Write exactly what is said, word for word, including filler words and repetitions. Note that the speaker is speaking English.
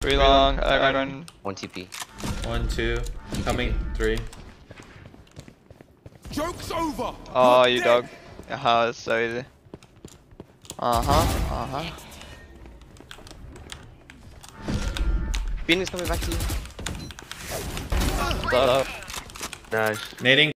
Three long, I run. One T P. One, two, coming, three. Joke's over. Oh, You're you dead. dog. Aha, that's so easy. Uh huh, uh huh. Phoenix coming back to you. Shut up. Nice. Nading.